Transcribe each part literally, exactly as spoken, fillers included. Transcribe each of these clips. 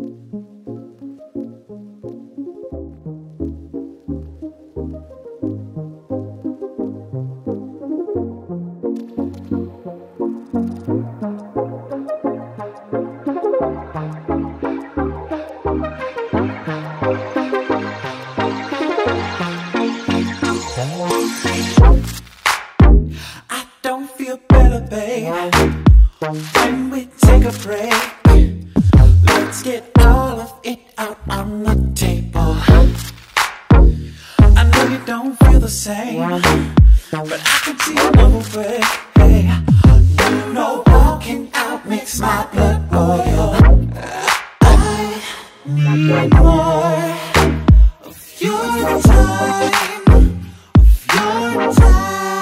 I don't feel better, babe, when we take a break. Let's get all of it out on the table. I know you don't feel the same, but I can see another way. Hey, you know walking out makes my blood boil. I need more of your time, of your time.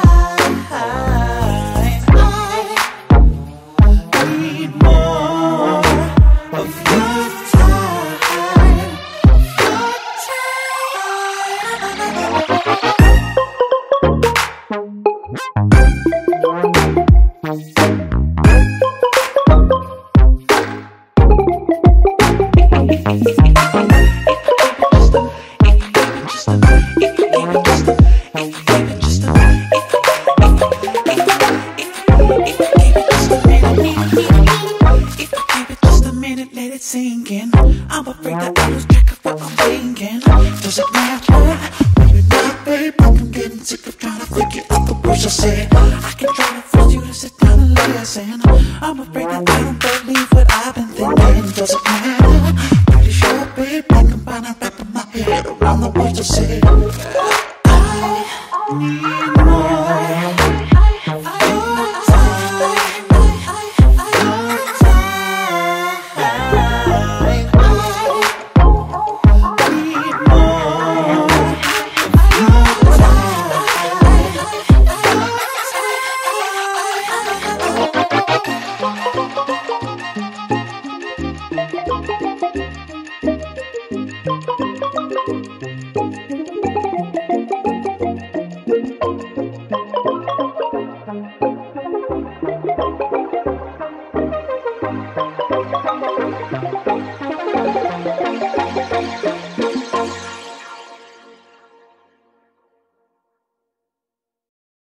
Let it sink in. I'm afraid that I lose track of what I'm thinking. Does it matter? Maybe not, babe. I'm getting sick of trying to figure out the words I say. I can try to force you to sit down and listen. I'm afraid that I don't believe what I've been thinking. Does it matter?